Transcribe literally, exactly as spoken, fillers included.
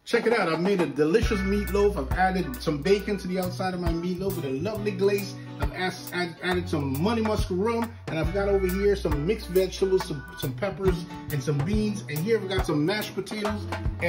Check it out. I've made a delicious meatloaf. I've added some bacon to the outside of my meatloaf with a lovely glaze. I've asked, add, added some money musk rum, and I've got over here some mixed vegetables, some, some peppers, and some beans. And here I've got some mashed potatoes.